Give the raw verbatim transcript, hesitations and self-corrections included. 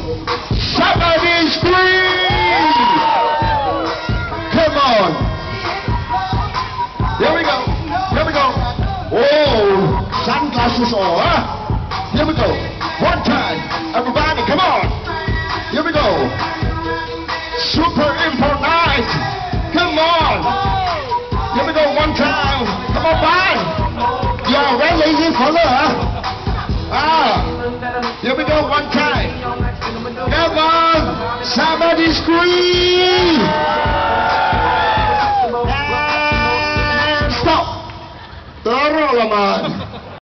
Somebody scream! Come on. Here we go. Here we go. Oh, sunglasses on, huh? Here we go. One time. Everybody, come on. Here we go. Super impolite. Come on. Here we go one time. Come on, bye. You are ready for her. Ah. Here we go one time.